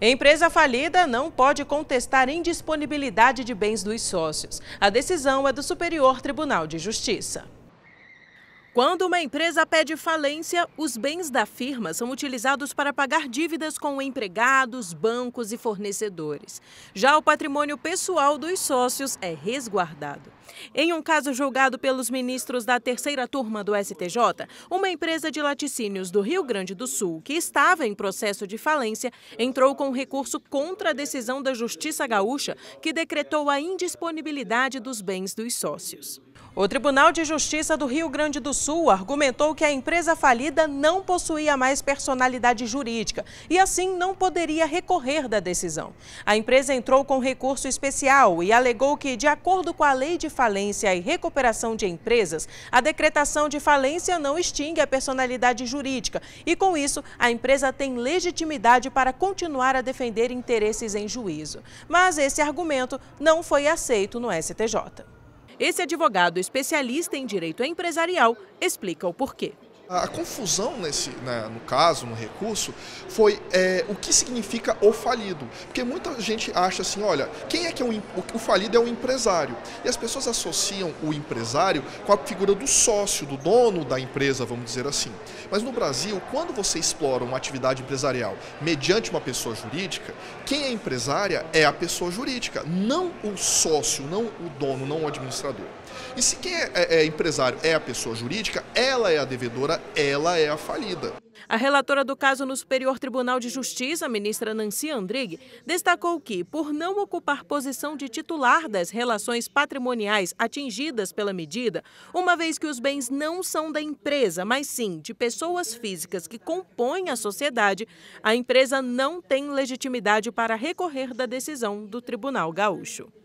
Empresa falida não pode contestar indisponibilidade de bens dos sócios. A decisão é do Superior Tribunal de Justiça. Quando uma empresa pede falência, os bens da firma são utilizados para pagar dívidas com empregados, bancos e fornecedores. Já o patrimônio pessoal dos sócios é resguardado. Em um caso julgado pelos ministros da terceira turma do STJ, uma empresa de laticínios do Rio Grande do Sul, que estava em processo de falência, entrou com recurso contra a decisão da Justiça Gaúcha, que decretou a indisponibilidade dos bens dos sócios. O Tribunal de Justiça do Rio Grande do Sul argumentou que a empresa falida não possuía mais personalidade jurídica e, assim, não poderia recorrer da decisão. A empresa entrou com recurso especial e alegou que, de acordo com a Lei de Falência e Recuperação de Empresas, a decretação de falência não extingue a personalidade jurídica e, com isso, a empresa tem legitimidade para continuar a defender interesses em juízo. Mas esse argumento não foi aceito no STJ. Esse advogado especialista em direito empresarial explica o porquê. A confusão no caso, no recurso, foi o que significa o falido. Porque muita gente acha assim, olha, quem é que é o falido é o empresário. E as pessoas associam o empresário com a figura do sócio, do dono da empresa, vamos dizer assim. Mas no Brasil, quando você explora uma atividade empresarial mediante uma pessoa jurídica, quem é empresária é a pessoa jurídica, não o sócio, não o dono, não o administrador. E se quem é empresário é a pessoa jurídica, ela é a devedora, ela é a falida. A relatora do caso no Superior Tribunal de Justiça, a ministra Nancy Andrighi, destacou que, por não ocupar posição de titular das relações patrimoniais atingidas pela medida, uma vez que os bens não são da empresa, mas sim de pessoas físicas que compõem a sociedade, a empresa não tem legitimidade para recorrer da decisão do Tribunal Gaúcho.